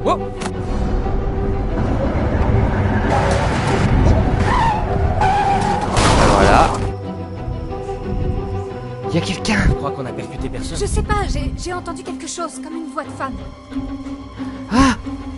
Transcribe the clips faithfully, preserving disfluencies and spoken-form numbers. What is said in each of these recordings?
Oh. Voilà. Il y a quelqu'un. Je crois qu'on a percuté personne. Je sais pas, j'ai j'ai entendu quelque chose, comme une voix de femme. Ah.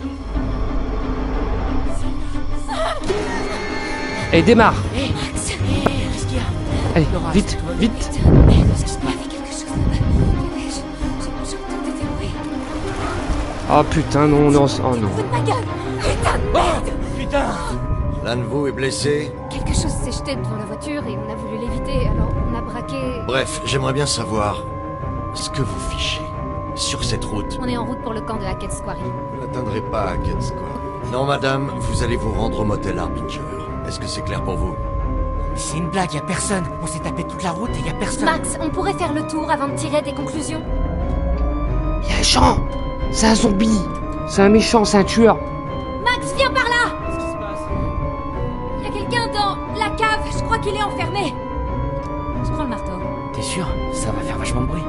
Et démarre. Hé, Max, qu'est-ce qu'il y a? Allez, Laura, vite, tout va bien? vite. il y avait quelque chose là-bas. Je- je- J'entendais des bruits. Oh putain, non, non, oh non. Fous de ma gueule. Putain de merde. Putain! L'un de vous est blessé? Quelque chose s'est jeté devant la voiture et on a voulu l'éviter, alors on a braqué... Bref, j'aimerais bien savoir ce que vous fichez sur cette route. On est en route pour le camp de Hackett's Quarry. Vous n'atteindrez pas à Hackett's Quarry. Non, madame, vous allez vous rendre au motel Harbinger. Est-ce que c'est clair pour vous? C'est une blague, y a personne. On s'est tapé toute la route et y a personne. Max, on pourrait faire le tour avant de tirer des conclusions. Il y a un méchant. C'est un zombie. C'est un méchant, c'est un tueur. Max, viens par là. Qu'est-ce qui se passe? Il y a quelqu'un dans la cave, je crois qu'il est enfermé. Je prends le marteau. T'es sûr? Ça va faire vachement de bruit.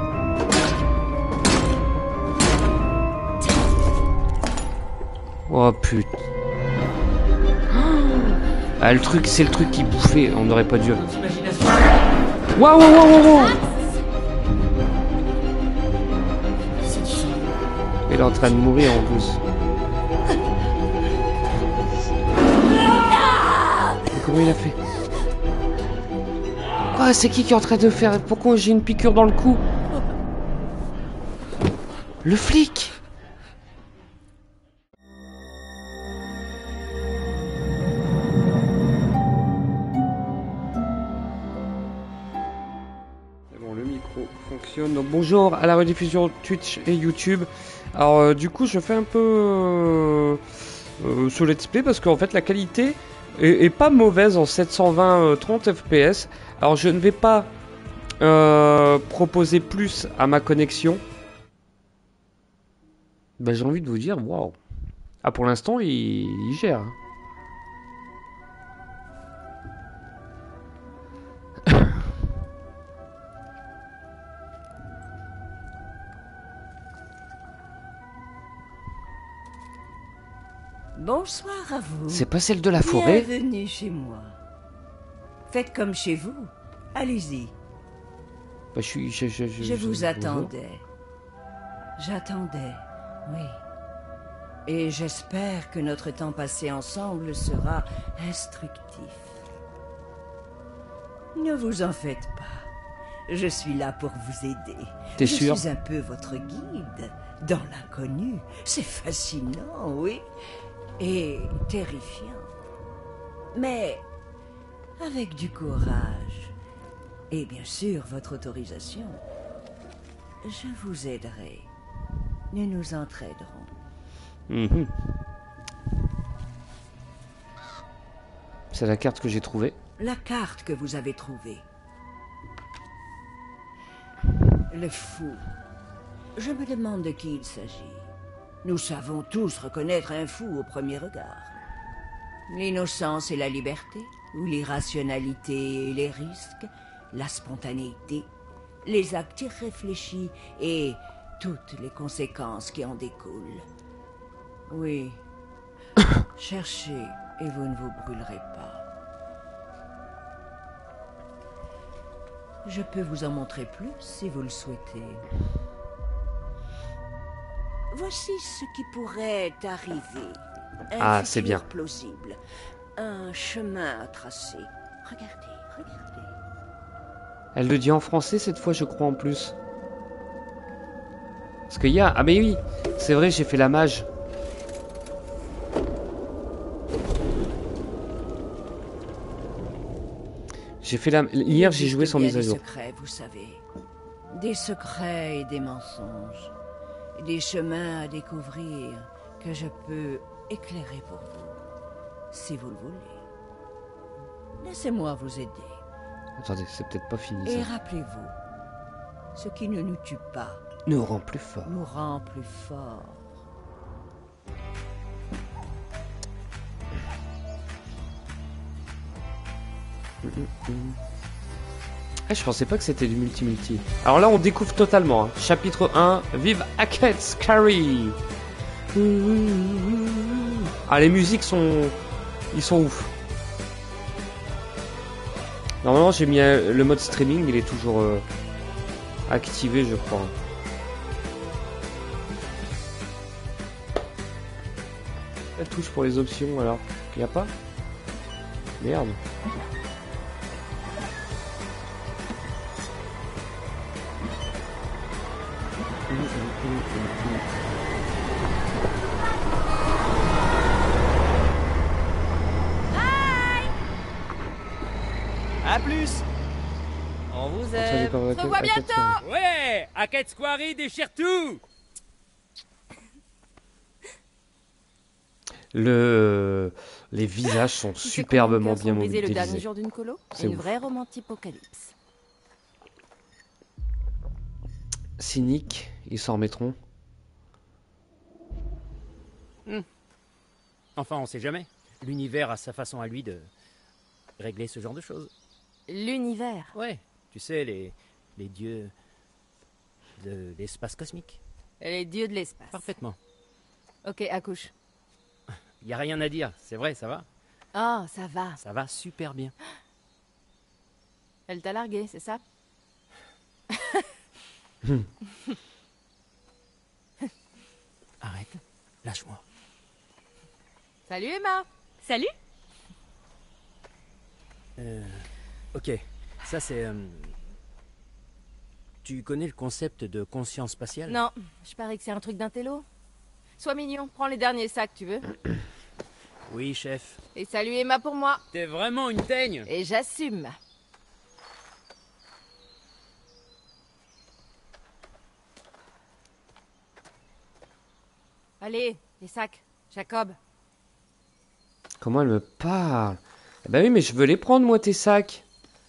Oh putain. Ah, le truc, c'est le truc qui bouffait. On n'aurait pas dû. Notre imagination. Waouh, waouh, waouh, waouh. C'est qui ça? Il est en train de mourir en plus. Mais comment il a fait? Quoi? C'est qui qui est en train de faire? Pourquoi j'ai une piqûre dans le cou? Le flic. Bon, le micro fonctionne. Donc, bonjour à la rediffusion Twitch et YouTube. Alors euh, du coup je fais un peu euh, euh, ce let's play parce qu'en fait la qualité est, est pas mauvaise en sept cent vingt euh, trente F P S. Alors je ne vais pas euh, proposer plus à ma connexion. Ben, j'ai envie de vous dire waouh. Ah, pour l'instant il, il gère. Bonsoir à vous. C'est pas celle de la forêt? Bienvenue chez moi. Faites comme chez vous. Allez-y. Bah, je suis. Je, je, je, Je vous bonjour. attendais. J'attendais, oui. Et j'espère que notre temps passé ensemble sera instructif. Ne vous en faites pas. Je suis là pour vous aider. T'es Je sûr? suis un peu votre guide dans l'inconnu. C'est fascinant, oui. Et terrifiant. Mais avec du courage et bien sûr votre autorisation, je vous aiderai. Nous nous entraiderons. Mhm. C'est la carte que j'ai trouvée. La carte que vous avez trouvée. Le fou. Je me demande de qui il s'agit. Nous savons tous reconnaître un fou au premier regard. L'innocence et la liberté, ou l'irrationalité et les risques, la spontanéité, les actes irréfléchis et toutes les conséquences qui en découlent. Oui. Cherchez et vous ne vous brûlerez pas. Je peux vous en montrer plus si vous le souhaitez. Voici ce qui pourrait arriver. Un Ah, c'est futur bien. plausible. Un chemin à tracer. Regardez, regardez. Elle le dit en français cette fois, je crois en plus. Parce qu'il y a... Ah mais oui, c'est vrai, j'ai fait la mage. J'ai fait la... Hier, j'ai joué sans mise à jour. Des secrets, vous savez. Des secrets et des mensonges. Des chemins à découvrir que je peux éclairer pour vous, si vous le voulez. Laissez-moi vous aider. Attendez, c'est peut-être pas fini Et ça. rappelez-vous, ce qui ne nous tue pas Nous rend plus fort. nous rend plus forts. Ah, je pensais pas que c'était du multi-multi. Alors là, on découvre totalement. Hein. Chapitre un, vive Hackett's Quarry. Ah, les musiques sont... Ils sont ouf. Normalement, j'ai mis un... le mode streaming, il est toujours euh, activé, je crois. La touche pour les options, alors. Il n'y a pas? Merde. À plus. On vous aime. On se revoit bientôt. Ouais, Hackett Quarry déchire tout. Le... Les visages sont superbement bien le dernier modélisés. jour d'une colo. C'est Une ouf. vraie romantipocalypse. Cynique, ils s'en remettront. Hmm. Enfin, on sait jamais. L'univers a sa façon à lui de régler ce genre de choses. L'univers. Ouais, tu sais, les, les dieux de l'espace cosmique. Les dieux de l'espace. Parfaitement. Ok, accouche. Y a rien à dire, c'est vrai, ça va. Oh, ça va. Ça va super bien. Elle t'a largué, c'est ça? Arrête, lâche-moi. Salut Emma. Salut. Euh, ok, ça c'est... euh, Tu connais le concept de conscience spatiale? Non, je parie que c'est un truc d'un télo. Sois mignon, prends les derniers sacs, tu veux. Oui, chef. Et salut Emma pour moi. T'es vraiment une teigne. Et j'assume. Allez, les sacs. Jacob. Comment elle me parle? Eh ben oui, mais je veux les prendre, moi, tes sacs.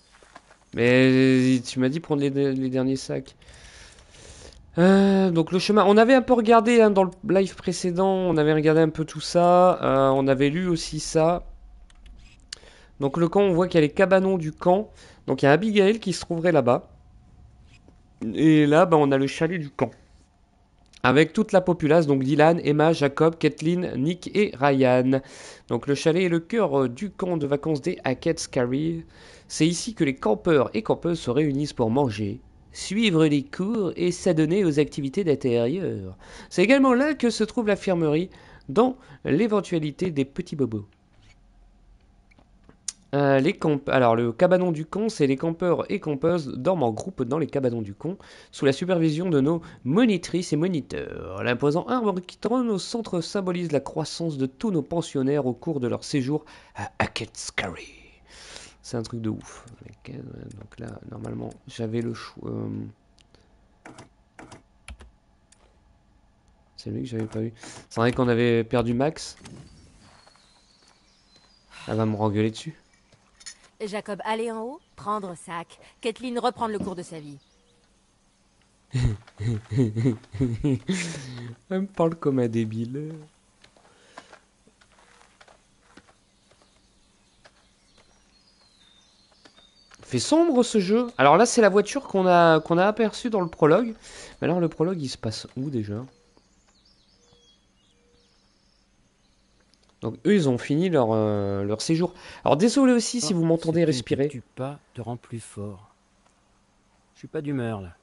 Mais tu m'as dit prendre les, les derniers sacs. Euh, donc le chemin, on avait un peu regardé hein, dans le live précédent, on avait regardé un peu tout ça, euh, on avait lu aussi ça. Donc le camp, on voit qu'il y a les cabanons du camp. Donc il y a Abigail qui se trouverait là-bas. Et là, bah, on a le chalet du camp. Avec toute la populace, donc Dylan, Emma, Jacob, Kathleen, Nick et Ryan. Donc le chalet est le cœur du camp de vacances des Hackett Quarry. C'est ici que les campeurs et campeuses se réunissent pour manger, suivre les cours et s'adonner aux activités d'intérieur. C'est également là que se trouve l'infirmerie, dans l'éventualité des petits bobos. Euh, les camp... Alors, le cabanon du camp, c'est les campeurs et campeuses dorment en groupe dans les cabanons du camp, sous la supervision de nos monitrices et moniteurs. L'imposant arbre qui trône au centre symbolise la croissance de tous nos pensionnaires au cours de leur séjour à Hackett Quarry. C'est un truc de ouf. Donc là, normalement, j'avais le choix. Euh... C'est lui que j'avais pas vu. C'est vrai qu'on avait perdu Max. Elle va me rengueuler dessus. Jacob, aller en haut, prendre sac. Kathleen, reprendre le cours de sa vie. Elle me parle comme un débile. Fait sombre ce jeu. Alors là, c'est la voiture qu'on a, qu'on a aperçue dans le prologue. Mais alors, le prologue, il se passe où déjà? Donc eux, ils ont fini leur, euh, leur séjour. Alors désolé aussi si vous m'entendez respirer. Tu pas te rend plus fort. Je suis pas d'humeur là.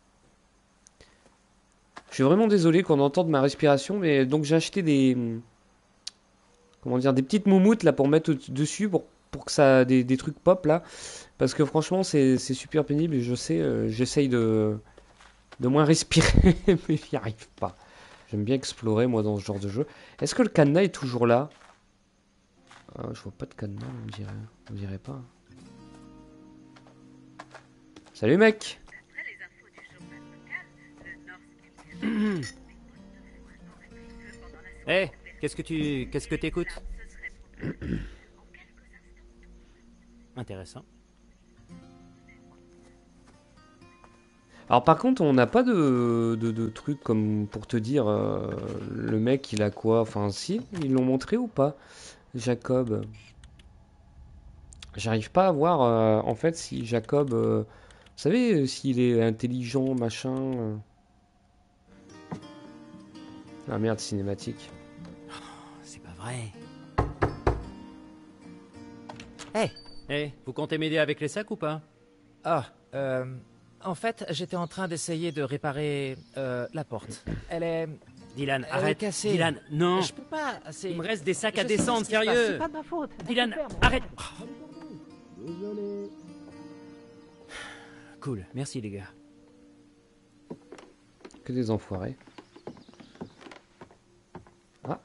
Je suis vraiment désolé qu'on entende ma respiration, mais donc j'ai acheté des... Comment dire, des petites moumoutes là pour mettre dessus, pour, pour que ça... Des, des trucs pop là. Parce que franchement, c'est super pénible et je sais, euh, j'essaye de... de moins respirer, mais j'y arrive pas. J'aime bien explorer moi dans ce genre de jeu. Est-ce que le cadenas est toujours là? Ah, je vois pas de cadenas, on dirait. On dirait pas. Salut mec. Eh, hey, qu'est-ce que tu... qu'est-ce que t'écoutes? Intéressant. Alors par contre, on n'a pas de, de, de truc comme pour te dire euh, le mec il a quoi. Enfin si, ils l'ont montré ou pas, Jacob. J'arrive pas à voir euh, en fait si Jacob, euh, vous savez, s'il est intelligent, machin. euh. Ah merde, cinématique. vrai. Hé. Eh, vous comptez m'aider avec les sacs ou pas? Ah, euh... En fait, j'étais en train d'essayer de réparer euh, la porte. Elle est... Dylan, Elle est arrête. cassée. Dylan, non. Je peux pas, c'est... Il me reste des sacs Je à sais pas descendre, ce qui se passe, sérieux. C'est pas de ma faute. Dylan, arrête. Cool, merci les gars. Que des enfoirés. Ah.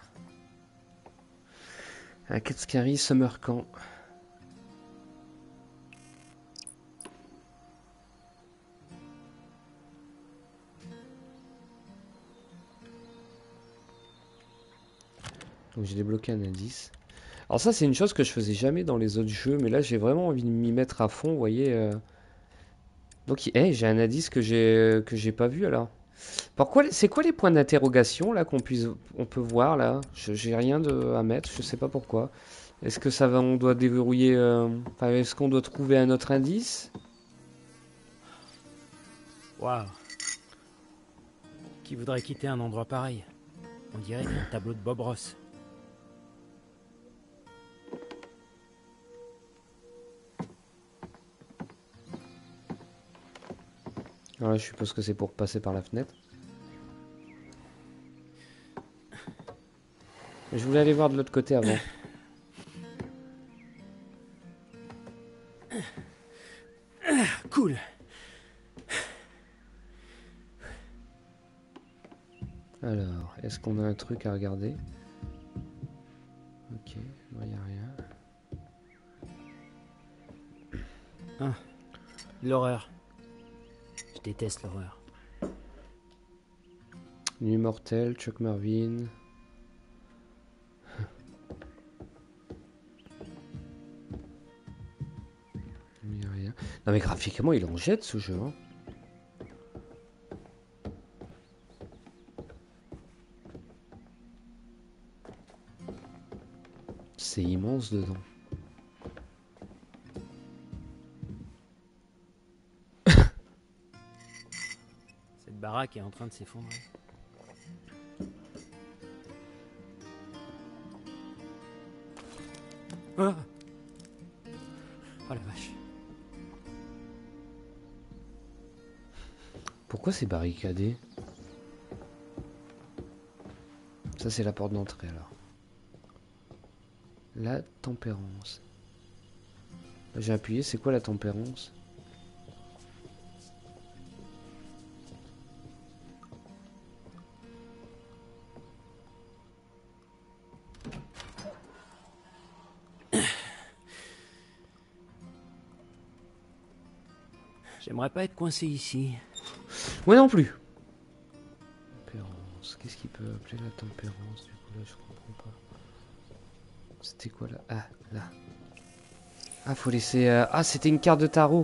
Un Katsukari Summer Camp. Donc j'ai débloqué un indice. Alors ça c'est une chose que je faisais jamais dans les autres jeux, mais là j'ai vraiment envie de m'y mettre à fond, vous voyez. Euh... Donc hey, j'ai un indice que j'ai que j'ai pas vu alors. Pourquoi c'est quoi les points d'interrogation là qu'on puisse on peut voir là? J'ai rien de à mettre, je sais pas pourquoi. Est-ce que ça va, on doit déverrouiller, euh... enfin, est-ce qu'on doit trouver un autre indice? Waouh. Qui voudrait quitter un endroit pareil? On dirait un tableau de Bob Ross. Alors là, je suppose que c'est pour passer par la fenêtre. Je voulais aller voir de l'autre côté avant. Cool. Alors, est-ce qu'on a un truc à regarder? Ok, il n'y a rien. Ah, l'horreur. Je déteste l'horreur. Nuit mortelle, Chuck Marvin. Il n'y a rien. Non mais graphiquement, il en jette ce jeu. Hein. C'est immense dedans. Cette baraque est en train de s'effondrer. Oh, oh la vache. Pourquoi c'est barricadé? Ça c'est la porte d'entrée alors. La tempérance. J'ai appuyé, c'est quoi la tempérance? J'aimerais pas être coincé ici. Ouais non plus. Tempérance. Qu'est-ce qu'il peut appeler la tempérance du coup là je comprends pas. C'était quoi là? Ah là. Ah faut laisser. Euh... Ah c'était une carte de tarot.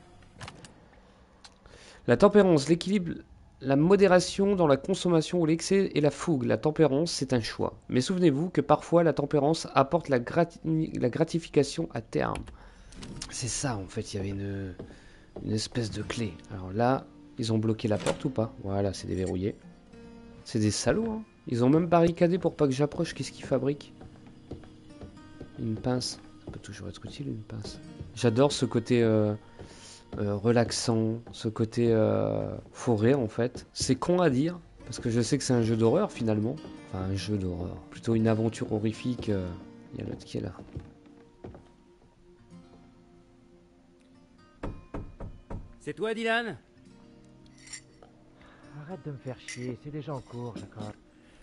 La tempérance, l'équilibre, la modération dans la consommation ou l'excès et la fougue. La tempérance c'est un choix. Mais souvenez-vous que parfois la tempérance apporte la, grati... la gratification à terme. C'est ça en fait, il y avait une... une espèce de clé. Alors là, ils ont bloqué la porte ou pas? Voilà, c'est déverrouillé. C'est des salauds, hein. Ils ont même barricadé pour pas que j'approche. Qu'est-ce qu'ils fabriquent? Une pince. Ça peut toujours être utile, une pince. J'adore ce côté euh, euh, relaxant, ce côté euh, forêt, en fait. C'est con à dire, parce que je sais que c'est un jeu d'horreur, finalement. Enfin, un jeu d'horreur. Plutôt une aventure horrifique. Il euh, y a l'autre qui est là. C'est toi, Dylan? Arrête de me faire chier, c'est déjà en cours, Jacob.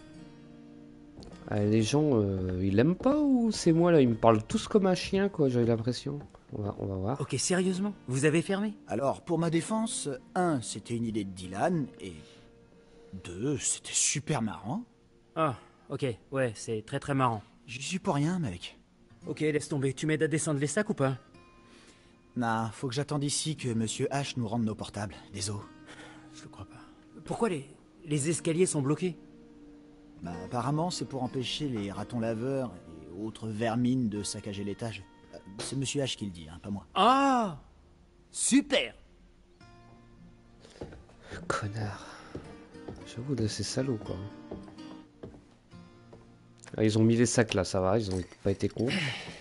Ah, les gens, euh, ils l'aiment pas ou c'est moi là? Ils me parlent tous comme un chien, quoi, j'ai l'impression. On va, on va voir. Ok, sérieusement? Vous avez fermé? Alors, pour ma défense, un, c'était une idée de Dylan, et deux, c'était super marrant. Ah, ok, ouais, c'est très très marrant. J'y suis pour rien, mec. Ok, laisse tomber. Tu m'aides à descendre les sacs ou pas? Nah, faut que j'attende ici que Monsieur H nous rende nos portables. Désolé. Je le crois pas. Pourquoi les, les escaliers sont bloqués? Bah, apparemment, c'est pour empêcher les ratons laveurs et autres vermines de saccager l'étage. Euh, C'est Monsieur H qui le dit, hein, pas moi. Ah! Super! Connard. J'avoue, là, c'est salaud, quoi. Ah, ils ont mis les sacs là, ça va, ils ont pas été cons.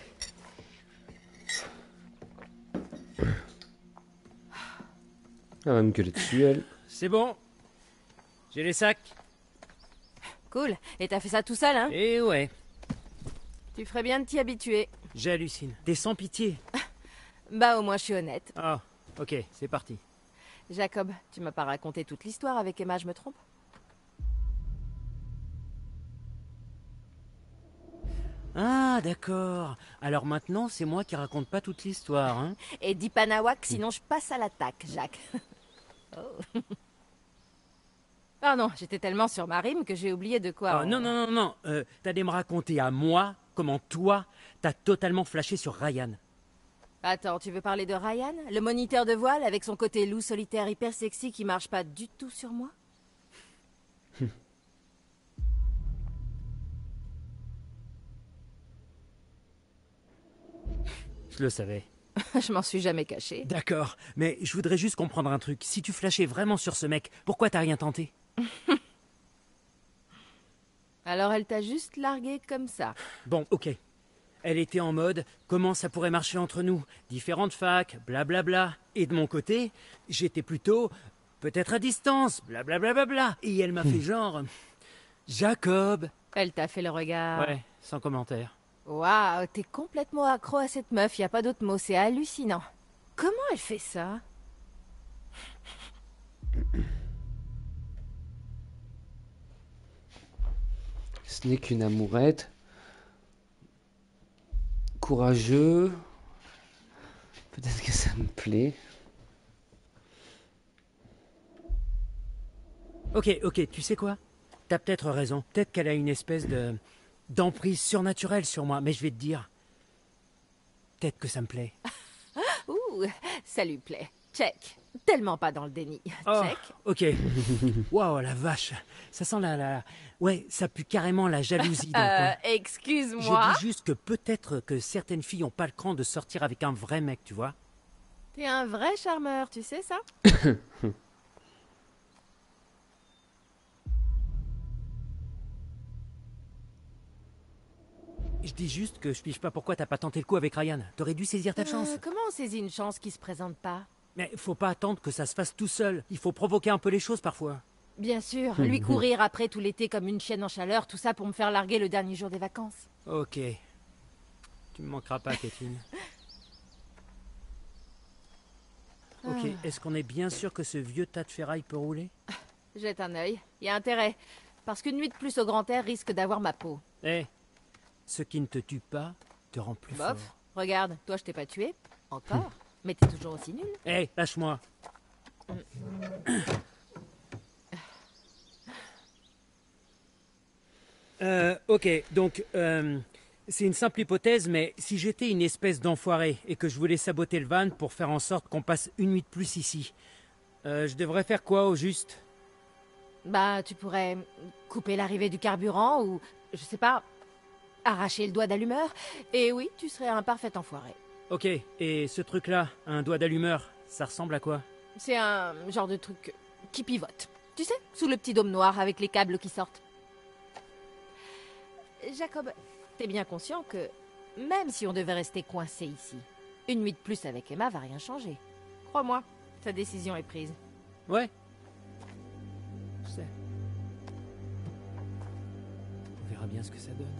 Elle va me gueuler dessus, elle. C'est bon. J'ai les sacs. Cool. Et t'as fait ça tout seul, hein? Eh ouais. Tu ferais bien de t'y habituer. J'hallucine. T'es sans pitié. Bah au moins je suis honnête. Ah, ok, c'est parti. Jacob, tu m'as pas raconté toute l'histoire avec Emma, je me trompe? Ah, d'accord. Alors maintenant, c'est moi qui raconte pas toute l'histoire, hein? Et dis pas nawak, sinon je passe à l'attaque, Jacques. Oh. Pardon, j'étais tellement sur ma rime que j'ai oublié de quoi... Ah, on- non, non, non, non. Euh, T'allais me raconter à moi comment toi, t'as totalement flashé sur Ryan. Attends, tu veux parler de Ryan? Le moniteur de voile avec son côté loup solitaire hyper sexy qui marche pas du tout sur moi? Je le savais. Je m'en suis jamais caché. D'accord, mais je voudrais juste comprendre un truc. Si tu flashais vraiment sur ce mec, pourquoi t'as rien tenté? Alors elle t'a juste largué comme ça. Bon, ok. Elle était en mode comment ça pourrait marcher entre nous, différentes facs, blablabla. Et de mon côté, j'étais plutôt peut-être à distance, blablabla. Bla, bla, bla. Et elle m'a fait genre Jacob. Elle t'a fait le regard. Ouais, sans commentaire. Waouh, t'es complètement accro à cette meuf, y a pas d'autre mot, c'est hallucinant. Comment elle fait ça? Ce n'est qu'une amourette. Courageux. Peut-être que ça me plaît. Ok, ok, tu sais quoi? T'as peut-être raison. Peut-être qu'elle a une espèce de d'emprise surnaturelle sur moi, mais je vais te dire. Peut-être que ça me plaît. Ouh, ça lui plaît. Check. Tellement pas dans le déni. Oh, Check. ok. Waouh, la vache. Ça sent la, la... Ouais, ça pue carrément la jalousie dans le Euh, coin. excuse-moi. Je dis juste que peut-être que certaines filles ont pas le cran de sortir avec un vrai mec, tu vois. T'es un vrai charmeur, tu sais ça? Je dis juste que je pige pas pourquoi t'as pas tenté le coup avec Ryan. T'aurais dû saisir ta Euh, chance. comment on saisit une chance qui se présente pas? Mais faut pas attendre que ça se fasse tout seul. Il faut provoquer un peu les choses parfois. Bien sûr, lui courir après tout l'été comme une chienne en chaleur, tout ça pour me faire larguer le dernier jour des vacances. Ok. Tu me manqueras pas, Kathleen. Ok, est-ce qu'on est bien sûr que ce vieux tas de ferraille peut rouler? Jette un œil. Y a intérêt. Parce qu'une nuit de plus au grand air risque d'avoir ma peau. Eh, ce qui ne te tue pas te rend plus Bof. fort. Regarde, toi je t'ai pas tué. Encore. Mais t'es toujours aussi nul. Eh, lâche-moi. Euh, ok, donc, euh, c'est une simple hypothèse, mais si j'étais une espèce d'enfoiré et que je voulais saboter le van pour faire en sorte qu'on passe une nuit de plus ici, euh, je devrais faire quoi au juste? Bah, tu pourrais couper l'arrivée du carburant ou, je sais pas, arracher le doigt d'allumeur. Et oui, tu serais un parfait enfoiré. Ok, et ce truc-là, un doigt d'allumeur, ça ressemble à quoi? C'est un genre de truc qui pivote. Tu sais, sous le petit dôme noir avec les câbles qui sortent. Jacob, t'es bien conscient que même si on devait rester coincé ici, une nuit de plus avec Emma va rien changer. Crois-moi, ta décision est prise. Ouais. Je sais. On verra bien ce que ça donne.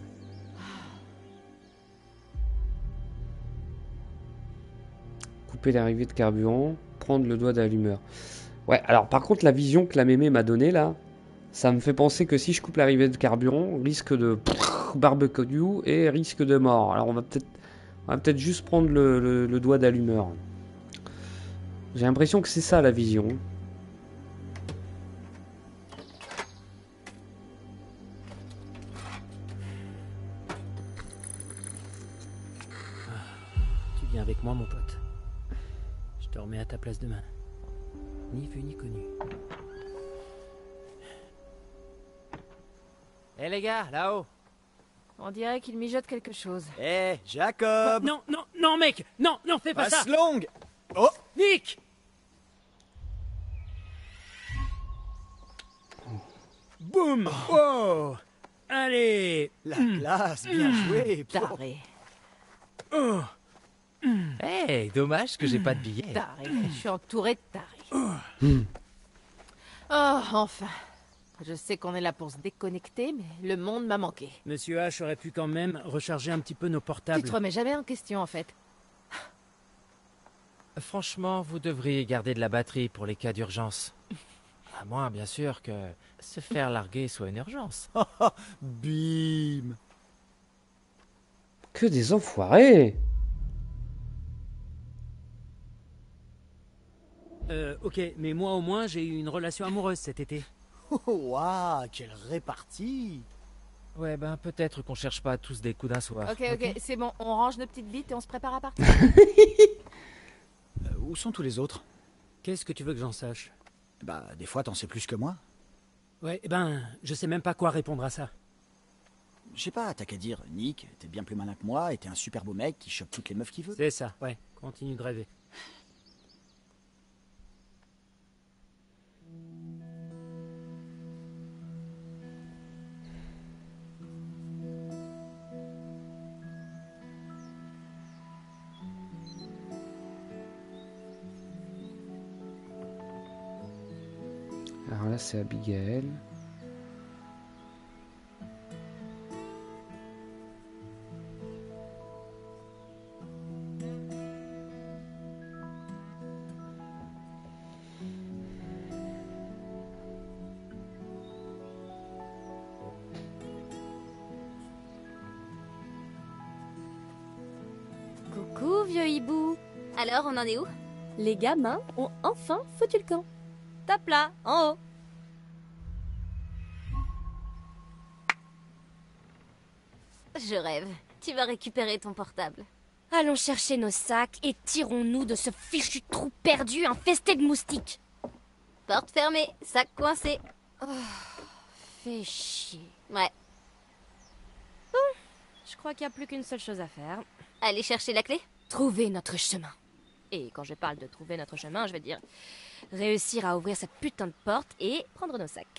Couper l'arrivée de carburant, prendre le doigt d'allumeur. Ouais, alors par contre, la vision que la mémé m'a donnée là, ça me fait penser que si je coupe l'arrivée de carburant, risque de barbecue et risque de mort. Alors on va peut-être on va peut-être juste prendre le, le, le doigt d'allumeur. J'ai l'impression que c'est ça la vision. Tu viens avec moi, mon pote. Je te remets à ta place demain. Ni vu ni connu. Hé les gars, là-haut. On dirait qu'il mijote quelque chose. Hé, Jacob. Non, non, non, mec. Non, non, fais pas ça. Passe longue. Oh, Nick. Boum. Wow. Allez. La classe, bien joué. Taré. Oh. Hey, dommage que j'ai pas de billets. Taré. Je suis entourée de tarés. Hmm. Oh, enfin. Je sais qu'on est là pour se déconnecter, mais le monde m'a manqué. Monsieur H aurait pu quand même recharger un petit peu nos portables. Tu te remets jamais en question, en fait. Franchement, vous devriez garder de la batterie pour les cas d'urgence. À moins, bien sûr, que se faire larguer soit une urgence. Bim. Que des enfoirés. Euh, ok, mais moi au moins j'ai eu une relation amoureuse cet été. Oh, waouh, quelle répartie. Ouais, ben peut-être qu'on cherche pas tous des coups d'un soir. Ok, ok, c'est bon, on range nos petites bites et on se prépare à partir. Euh, où sont tous les autres? Qu'est-ce que tu veux que j'en sache? Bah, des fois, t'en sais plus que moi. Ouais, eh ben, je sais même pas quoi répondre à ça. Je sais pas, t'as qu'à dire, Nick, t'es bien plus malin que moi et t'es un super beau mec qui chope toutes les meufs qu'il veut. C'est ça, ouais, continue de rêver. Alors là, c'est Abigail. Coucou, vieux hibou. Alors, on en est où? Les gamins ont enfin foutu le camp. Tape là, en haut. Je rêve. Tu vas récupérer ton portable. Allons chercher nos sacs et tirons-nous de ce fichu trou perdu infesté de moustiques. Porte fermée, sac coincé. Oh, fais chier. Ouais. Bon, je crois qu'il n'y a plus qu'une seule chose à faire. Allez chercher la clé? Trouver notre chemin. Et quand je parle de trouver notre chemin, je veux dire réussir à ouvrir cette putain de porte et prendre nos sacs.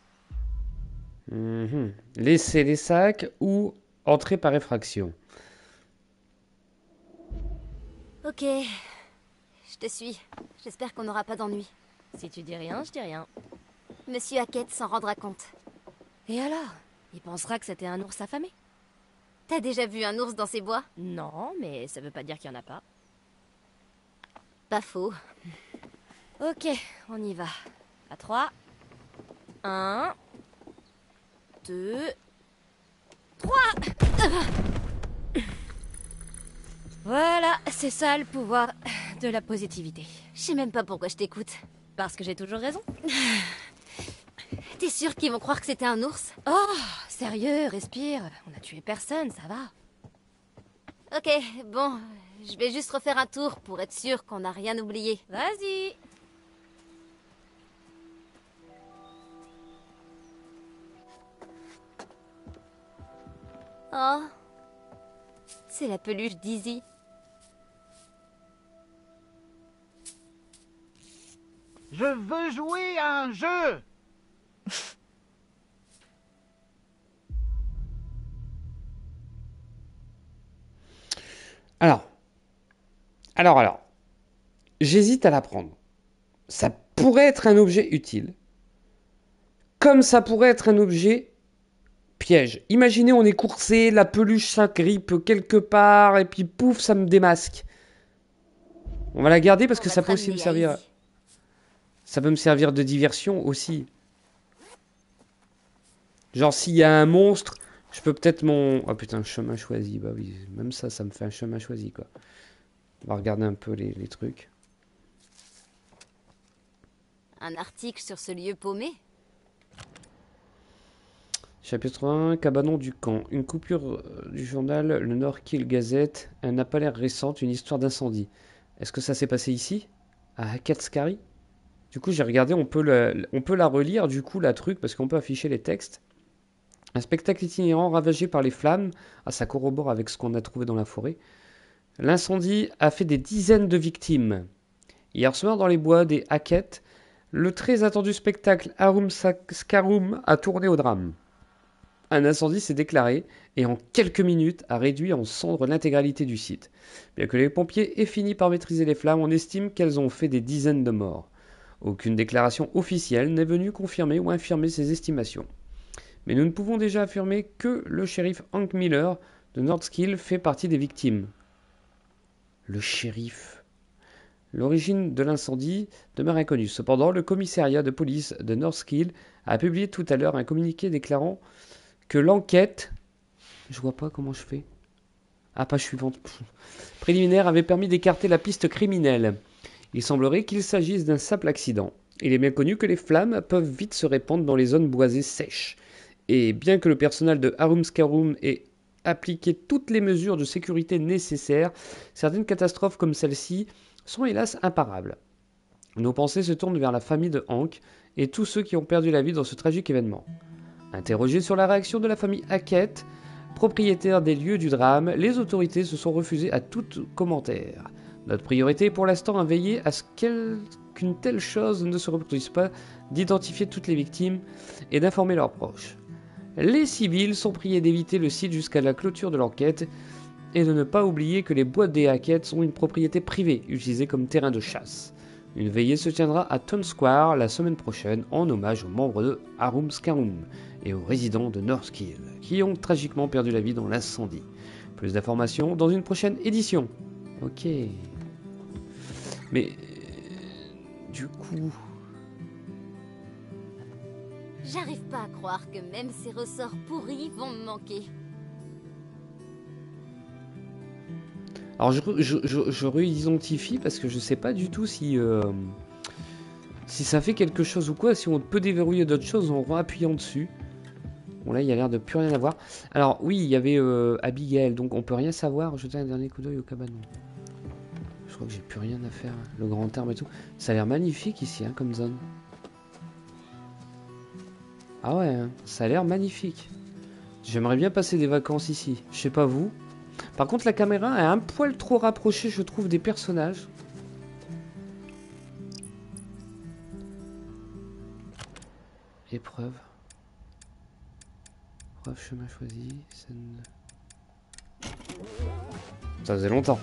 Mhm. Laisser les sacs ou entrer par effraction. Ok, je te suis. J'espère qu'on n'aura pas d'ennui. Si tu dis rien, je dis rien. Monsieur Hackett s'en rendra compte. Et alors? Il pensera que c'était un ours affamé. T'as déjà vu un ours dans ces bois? Non, mais ça veut pas dire qu'il y en a pas. Pas faux. Ok, on y va. À trois. Un. Deux. Trois. Voilà, c'est ça le pouvoir de la positivité. Je sais même pas pourquoi je t'écoute. Parce que j'ai toujours raison. T'es sûr qu'ils vont croire que c'était un ours? Oh, sérieux, respire. On a tué personne, ça va. Ok, bon, je vais juste refaire un tour pour être sûr qu'on n'a rien oublié. Vas-y. Oh, c'est la peluche d'Izzy. Je veux jouer à un jeu. Alors, alors, alors, j'hésite à la prendre. Ça pourrait être un objet utile, comme ça pourrait être un objet piège. Imaginez, on est coursé, la peluche s'agrippe quelque part, et puis pouf, ça me démasque. On va la garder parce On que va ça te peut aussi me ramener à servir. Izzy. Ça peut me servir de diversion aussi. Genre, s'il y a un monstre, je peux peut-être mon... Oh putain, chemin choisi. Bah oui, même ça, ça me fait un chemin choisi, quoi. On va regarder un peu les, les trucs. Un article sur ce lieu paumé? Chapitre un, Cabanon du camp. Une coupure euh, du journal Le Nord Kill Gazette. Un appel récent, une histoire d'incendie. Est-ce que ça s'est passé ici? À Hackett's-Carry? Du coup, j'ai regardé, on peut, le, on peut la relire, du coup, la truc, parce qu'on peut afficher les textes. Un spectacle itinérant ravagé par les flammes. Ah, ça corrobore avec ce qu'on a trouvé dans la forêt. L'incendie a fait des dizaines de victimes. Hier soir, dans les bois des Hackett, le très attendu spectacle Harum Scarum a tourné au drame. un incendie s'est déclaré et en quelques minutes a réduit en cendres l'intégralité du site. Bien que les pompiers aient fini par maîtriser les flammes, on estime qu'elles ont fait des dizaines de morts. Aucune déclaration officielle n'est venue confirmer ou infirmer ces estimations. Mais nous ne pouvons déjà affirmer que le shérif Hank Miller de Northskill fait partie des victimes. Le shérif. L'origine de l'incendie demeure inconnue. Cependant, le commissariat de police de Northskill a publié tout à l'heure un communiqué déclarant que l'enquête... Je vois pas comment je fais. Ah, page suivante. Préliminaire avait permis d'écarter la piste criminelle. Il semblerait qu'il s'agisse d'un simple accident. Il est bien connu que les flammes peuvent vite se répandre dans les zones boisées sèches. Et bien que le personnel de Harum Scarum ait appliqué toutes les mesures de sécurité nécessaires, certaines catastrophes comme celle-ci sont hélas imparables. Nos pensées se tournent vers la famille de Hank et tous ceux qui ont perdu la vie dans ce tragique événement. Interrogés sur la réaction de la famille Hackett, propriétaire des lieux du drame, les autorités se sont refusées à tout commentaire. Notre priorité est pour l'instant à veiller à ce qu'une telle chose ne se reproduise pas, d'identifier toutes les victimes et d'informer leurs proches. Les civils sont priés d'éviter le site jusqu'à la clôture de l'enquête et de ne pas oublier que les boîtes des Hackett sont une propriété privée utilisée comme terrain de chasse. Une veillée se tiendra à Town Square la semaine prochaine en hommage aux membres de Harum Scarum et aux résidents de Northskill qui ont tragiquement perdu la vie dans l'incendie. Plus d'informations dans une prochaine édition. Ok. Mais... Euh, du coup... J'arrive pas à croire que même ces ressorts pourris vont me manquer. Alors je, je, je, je réidentifie parce que je sais pas du tout si... Euh, si ça fait quelque chose ou quoi. Si on peut déverrouiller d'autres choses en appuyant dessus. Bon là il y a l'air de plus rien avoir. Alors oui il y avait euh, Abigail, donc on peut rien savoir. Jeter un dernier coup d'œil au cabanon. Je crois que j'ai plus rien à faire. Le grand terme et tout. Ça a l'air magnifique ici hein, comme zone. Ah ouais, hein, ça a l'air magnifique. J'aimerais bien passer des vacances ici. Je sais pas vous. Par contre la caméra est un poil trop rapprochée je trouve des personnages. Épreuve. Épreuve chemin choisi. Scène... Ça faisait longtemps.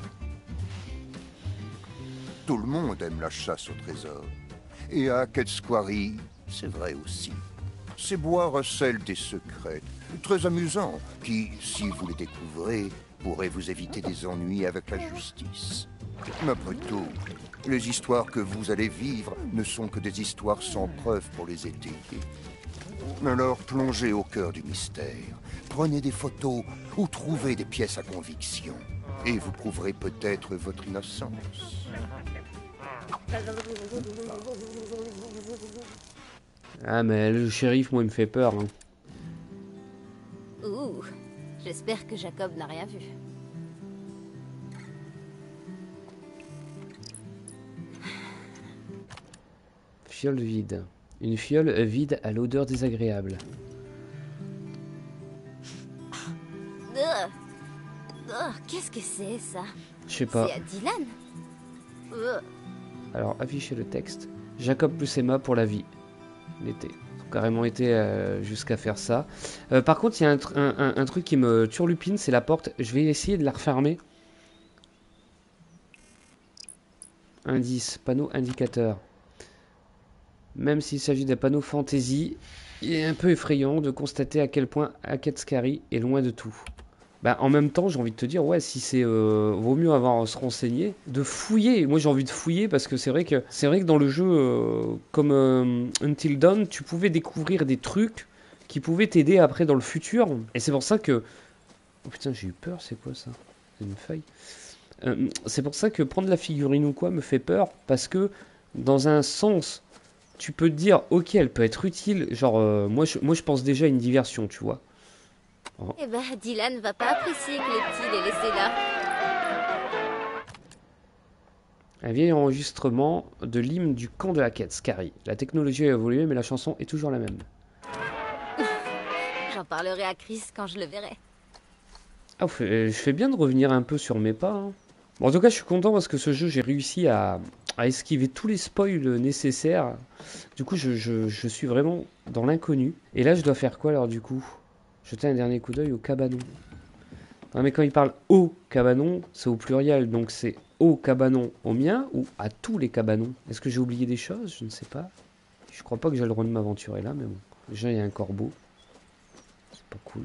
Tout le monde aime la chasse au trésor. Et à Hackett Quarry, c'est vrai aussi. Ces bois recèlent des secrets très amusants qui, si vous les découvrez, pourraient vous éviter des ennuis avec la justice. Mais après tout, les histoires que vous allez vivre ne sont que des histoires sans preuve pour les étayer. Alors plongez au cœur du mystère, prenez des photos ou trouvez des pièces à conviction, et vous prouverez peut-être votre innocence. Ah mais le shérif moi il me fait peur hein. Ouh, j'espère que Jacob n'a rien vu. Fiole vide. Une fiole vide à l'odeur désagréable. Uh. Oh, qu'est-ce que c'est ça? Je sais pas. C'est à Dylan. Uh. Alors afficher le texte. Jacob plus Emma pour la vie. L'été. Ils ont carrément été euh, jusqu'à faire ça. Euh, par contre, il y a un, un, un, un truc qui me turlupine, c'est la porte. Je vais essayer de la refermer. Indice, panneau indicateur. Même s'il s'agit d'un panneau fantasy, il est un peu effrayant de constater à quel point Hackett Quarry est loin de tout. Bah, en même temps, j'ai envie de te dire, ouais, si c'est euh, vaut mieux avoir à se renseigner, de fouiller. Moi, j'ai envie de fouiller parce que c'est vrai que c'est vrai que dans le jeu euh, comme euh, Until Dawn, tu pouvais découvrir des trucs qui pouvaient t'aider après dans le futur. Et c'est pour ça que oh putain, j'ai eu peur. C'est quoi ça? C'est une feuille. Euh, c'est pour ça que prendre la figurine ou quoi me fait peur parce que dans un sens, tu peux te dire, ok, elle peut être utile. Genre, euh, moi, je, moi, je pense déjà à une diversion, tu vois. Oh. Eh ben, Dylan va pas apprécier que les petits les laissent là. Un vieil enregistrement de l'hymne du camp de Hackett Quarry. La technologie a évolué, mais la chanson est toujours la même. J'en parlerai à Chris quand je le verrai. Ah, je fais bien de revenir un peu sur mes pas. Hein. Bon, en tout cas, je suis content parce que ce jeu, j'ai réussi à, à esquiver tous les spoils nécessaires. Du coup, je, je, je suis vraiment dans l'inconnu. Et là, je dois faire quoi alors du coup? Jeter un dernier coup d'œil au cabanon. Non, mais quand il parle au cabanon, c'est au pluriel. Donc c'est au cabanon au mien ou à tous les cabanons. Est-ce que j'ai oublié des choses? Je ne sais pas. Je crois pas que j'ai le droit de m'aventurer là, mais bon. Déjà, il y a un corbeau. C'est pas cool.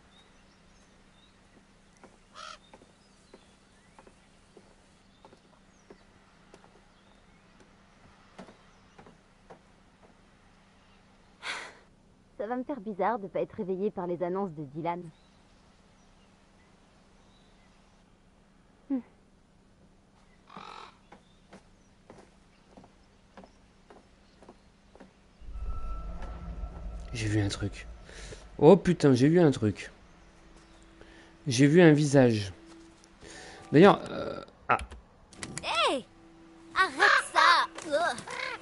Ça va me faire bizarre de pas être réveillée par les annonces de Dylan. Hmm. J'ai vu un truc. Oh putain, j'ai vu un truc. J'ai vu un visage. D'ailleurs... Euh... Ah. Hé hey, arrête ça. Ugh.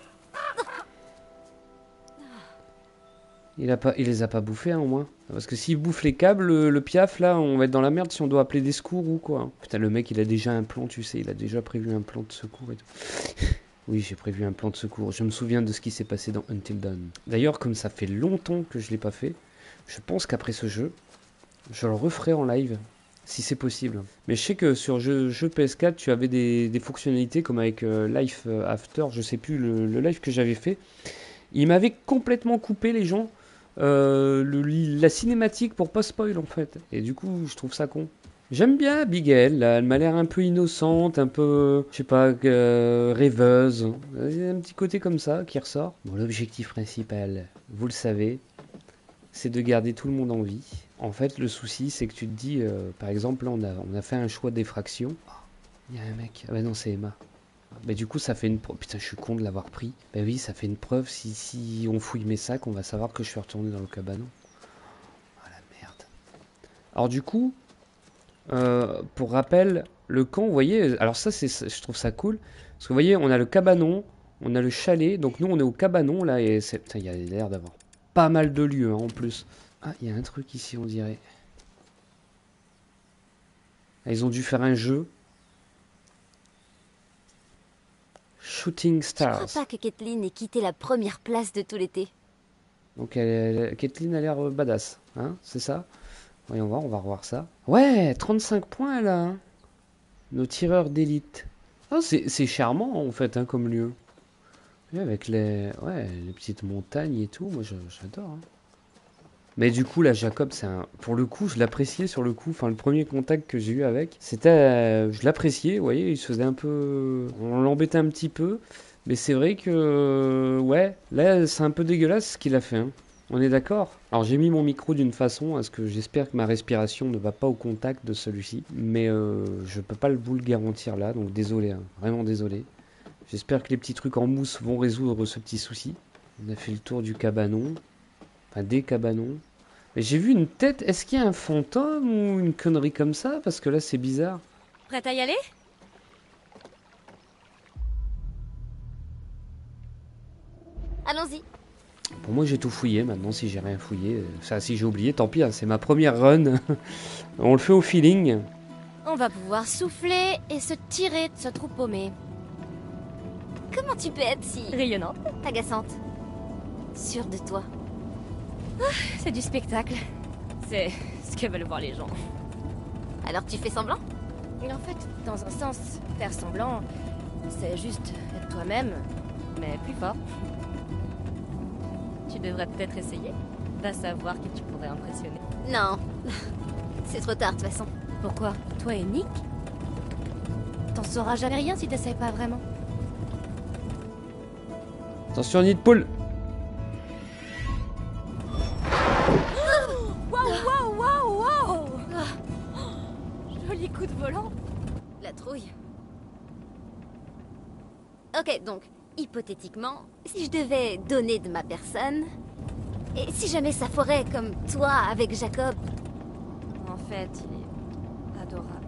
Il, a pas, il les a pas bouffés, hein, au moins. Parce que s'il bouffe les câbles, le, le piaf, là, on va être dans la merde si on doit appeler des secours ou quoi. Putain, le mec, il a déjà un plan, tu sais. Il a déjà prévu un plan de secours et tout. Oui, j'ai prévu un plan de secours. Je me souviens de ce qui s'est passé dans Until Dawn. D'ailleurs, comme ça fait longtemps que je l'ai pas fait, je pense qu'après ce jeu, je le referai en live. Si c'est possible. Mais je sais que sur jeu, jeu P S quatre, tu avais des, des fonctionnalités comme avec euh, Life After. Je sais plus, le, le live que j'avais fait. Il m'avait complètement coupé, les gens. Euh, le, la cinématique pour pas spoil en fait, et du coup je trouve ça con. J'aime bien Abigail, là, elle m'a l'air un peu innocente, un peu, je sais pas, euh, rêveuse. Il y a un petit côté comme ça qui ressort. Bon, l'objectif principal, vous le savez, c'est de garder tout le monde en vie. En fait, le souci, c'est que tu te dis, euh, par exemple, là, on a, on a fait un choix d'effraction. Oh, il y a un mec, ah bah non, c'est Emma. Bah du coup ça fait une preuve, putain je suis con de l'avoir pris. Bah oui ça fait une preuve, si, si on fouille mes sacs on va savoir que je suis retourné dans le cabanon. Oh la merde. Alors du coup, euh, pour rappel, le camp, vous voyez, alors ça c'est, je trouve ça cool. Parce que vous voyez on a le cabanon, on a le chalet, donc nous on est au cabanon là et c'est, putain il y a l'air d'avoir pas mal de lieux hein, en plus. Ah il y a un truc ici on dirait. Ah, ils ont dû faire un jeu. Shooting Stars. Je crois pas que Kathleen ait quitté la première place de tout l'été. Donc elle, elle, Kathleen a l'air badass, hein, c'est ça? Voyons voir, on va revoir ça. Ouais, trente-cinq points là. Hein. Nos tireurs d'élite. Oh, c'est charmant en fait hein, comme lieu. Et avec les, ouais, les petites montagnes et tout, moi j'adore. Hein. Mais du coup là Jacob, c'est un, pour le coup je l'appréciais sur le coup. Enfin le premier contact que j'ai eu avec, c'était, euh, je l'appréciais. Vous voyez, il se faisait un peu, on l'embêtait un petit peu. Mais c'est vrai que, ouais, là c'est un peu dégueulasse ce qu'il a fait. Hein. On est d'accord? Alors j'ai mis mon micro d'une façon à ce que j'espère que ma respiration ne va pas au contact de celui-ci. Mais euh, je peux pas vous le garantir là, donc désolé, hein, vraiment désolé. J'espère que les petits trucs en mousse vont résoudre ce petit souci. On a fait le tour du cabanon. Enfin des cabanons. Mais j'ai vu une tête, est-ce qu'il y a un fantôme ou une connerie comme ça? Parce que là c'est bizarre. Prête à y aller? Allons-y. Pour moi j'ai tout fouillé maintenant, si j'ai rien fouillé. Ça si j'ai oublié, tant pis, hein, c'est ma première run. On le fait au feeling. On va pouvoir souffler et se tirer de ce trou paumé. Comment tu peux être si... rayonnante, agaçante, sûre de toi? Ah, c'est du spectacle. C'est ce que veulent voir les gens. Alors tu fais semblant? En fait, dans un sens, faire semblant, c'est juste être toi-même, mais plus fort. Tu devrais peut-être essayer. Va savoir qui tu pourrais impressionner. Non, c'est trop tard de toute façon. Pourquoi? Toi et Nick? T'en sauras jamais rien si t'essayes pas vraiment. Attention, nid de poule. Waouh, waouh, waouh, waouh! Joli coup de volant. La trouille. Ok, donc, hypothétiquement, si je devais donner de ma personne, et si jamais ça foirait comme toi avec Jacob... En fait, il est adorable.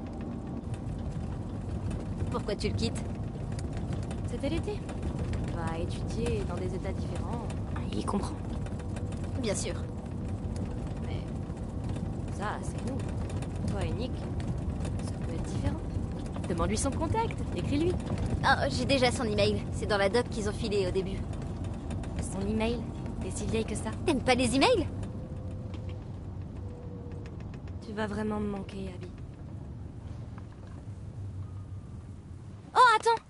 Pourquoi tu le quittes? C'était l'été. On va étudier dans des états différents. Il comprend. Bien sûr. Mais ça, c'est nous. Toi et Nick, ça peut être différent. Demande-lui son contact, écris-lui. Ah, j'ai déjà son email. C'est dans la doc qu'ils ont filé au début. Son email? T'es si vieille que ça? T'aimes pas les emails? Tu vas vraiment me manquer, Abby. Oh, attends!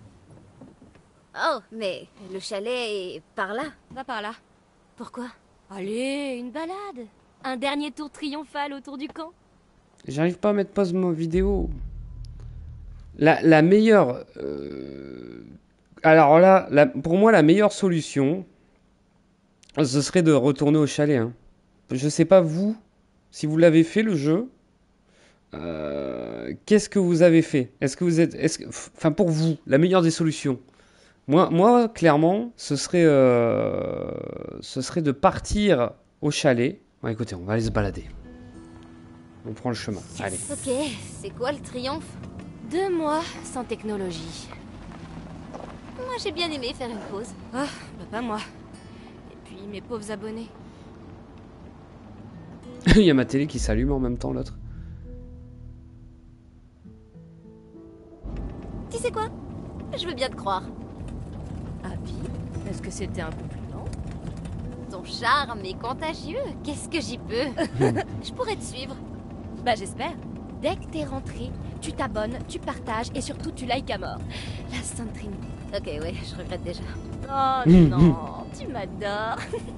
Oh, mais le chalet est par là. Va par là. Pourquoi? Allez, une balade. Un dernier tour triomphal autour du camp. J'arrive pas à mettre pause ma vidéo. La, la meilleure... euh, Alors là, la- pour moi, la meilleure solution, ce serait de retourner au chalet. Hein. Je sais pas vous, si vous l'avez fait le jeu, euh, qu'est-ce que vous avez fait? Est-ce que vous êtes... Est-ce que, enfin, pour vous, la meilleure des solutions. Moi, moi clairement, ce serait, euh, ce serait de partir au chalet. Bon, écoutez, on va aller se balader. On prend le chemin. Allez. Ok, c'est quoi le triomphe? Deux mois sans technologie. Moi, j'ai bien aimé faire une pause. Ah, bah pas moi. Et puis mes pauvres abonnés. Il y a ma télé qui s'allume en même temps, l'autre. Tu sais quoi? Je veux bien te croire. Abby, est-ce que c'était un compliment? Ton charme est contagieux. Qu'est-ce que j'y peux? Je pourrais te suivre. Bah j'espère. Dès que t'es rentré, tu t'abonnes, tu partages et surtout tu likes à mort. La Sainte Trinité. Ok, ouais, je regrette déjà. Oh non, tu m'adores.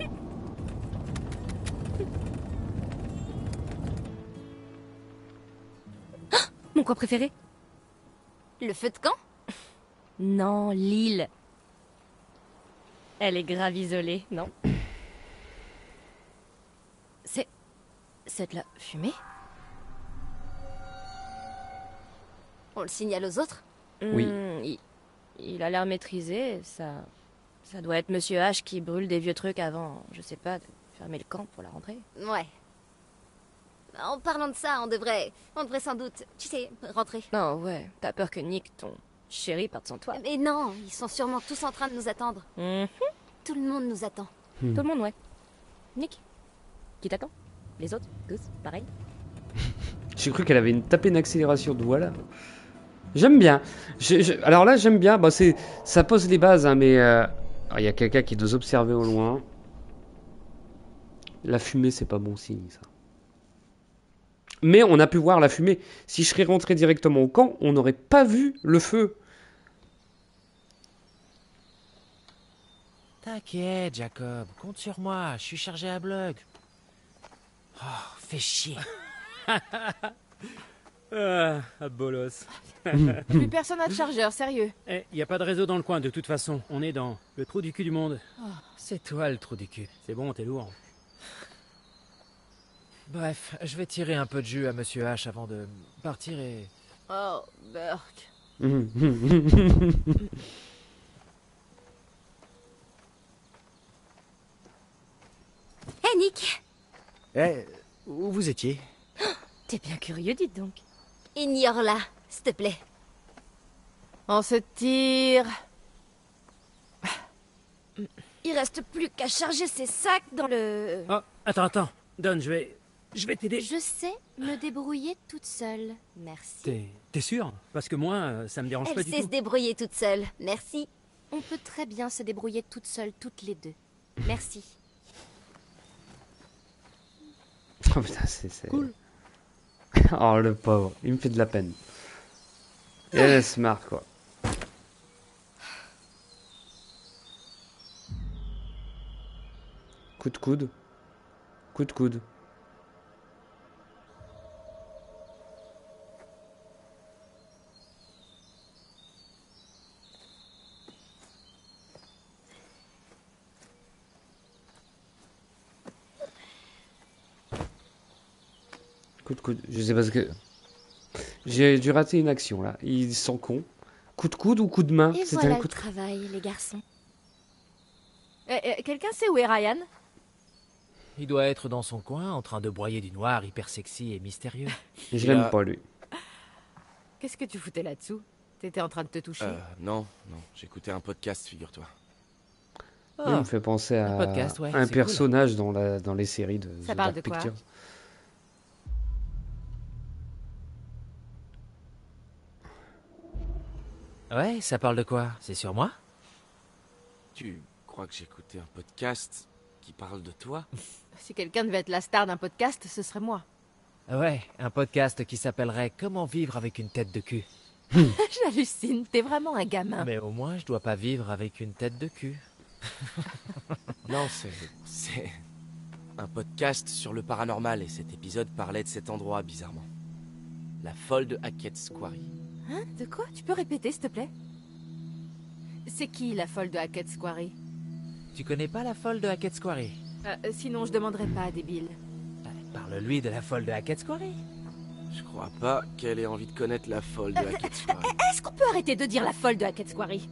Mon coin préféré? Le feu de camp? Non, l'île. Elle est grave isolée, non? C'est... c'est de la fumée? On le signale aux autres? Oui. Hmm, il... il a l'air maîtrisé, ça... ça doit être Monsieur H qui brûle des vieux trucs avant, je sais pas, de fermer le camp pour la rentrée. Ouais. En parlant de ça, on devrait... On devrait sans doute, tu sais, rentrer. Non, ouais, t'as peur que Nick, ton chéri, parte sans toi. Mais non, ils sont sûrement tous en train de nous attendre. Mhm. Tout le monde nous attend. Hmm. Tout le monde, ouais. Nick, qui t'attend? Les autres, tous, pareil. J'ai cru qu'elle avait une tapée d'accélération de voilà. J'aime bien. Je- je- Alors là, j'aime bien. Bah, c'est, ça pose les bases, hein, mais euh, il y a quelqu'un qui doit observer au loin. La fumée, c'est pas bon signe, ça. Mais on a pu voir la fumée. Si je serais rentré directement au camp, on n'aurait pas vu le feu. T'inquiète, Jacob, compte sur moi, je suis chargé à bloc. Oh, fais chier. Ah, à bolos. Plus personne n'a de chargeur, sérieux. Eh, y a pas de réseau dans le coin, de toute façon. On est dans le trou du cul du monde. C'est toi le trou du cul. C'est bon, t'es lourd. Bref, je vais tirer un peu de jus à Monsieur H avant de partir et... Oh, Burk. Hé, Nick! Eh, où vous étiez? T'es bien curieux, dites donc. Ignore-la, s'il te plaît. On se tire. Il reste plus qu'à charger ses sacs dans le... Oh, attends, attends. Don, je vais... Je vais t'aider. Je sais me débrouiller toute seule. Merci. T'es... T'es sûr? Parce que moi, euh, ça me dérange pas Elle du sait se tout. débrouiller toute seule. Merci. On peut très bien se débrouiller toutes seules, toutes les deux. Merci. Oh putain, c'est... c'est... Cool. Oh, le pauvre. Il me fait de la peine. Et elle se marre, quoi. Coup de coude. Coup de coude. Coup de coude. Je sais pas ce que... J'ai dû rater une action, là. Ils sont cons. Coup de coude ou coup de main? Et C'était voilà un coup le de... travail, les garçons. Euh, euh, Quelqu'un sait où est Ryan? Il doit être dans son coin, en train de broyer du noir, hyper sexy et mystérieux. Je Il l'aime a- pas, lui. Qu'est-ce que tu foutais là-dessous? T'étais en train de te toucher? Euh, non, non, j'écoutais un podcast, figure-toi. Lui, il me fait penser à un podcast, ouais, un c'est personnage dans, la, dans les séries de Ça The parle Dark de quoi? Pictures. Ouais, ça parle de quoi? C'est sur moi? Tu crois que j'écoutais un podcast qui parle de toi? Si quelqu'un devait être la star d'un podcast, ce serait moi. Ouais, un podcast qui s'appellerait Comment vivre avec une tête de cul. J'hallucine, t'es vraiment un gamin. Mais au moins, je dois pas vivre avec une tête de cul. Non, c'est... c'est... un podcast sur le paranormal, et cet épisode parlait de cet endroit, bizarrement. La folle de Hackett's Quarry. Hein? De quoi? Tu peux répéter, s'il te plaît? C'est qui, la folle de Hackett's Quarry? Tu connais pas la folle de Hackett's Quarry? euh, Sinon, je demanderai pas, débile. Parle-lui de la folle de Hackett's Quarry. Je crois pas qu'elle ait envie de connaître la folle de Hackett's Quarry. Est-ce qu'on peut arrêter de dire la folle de Hackett's Quarry?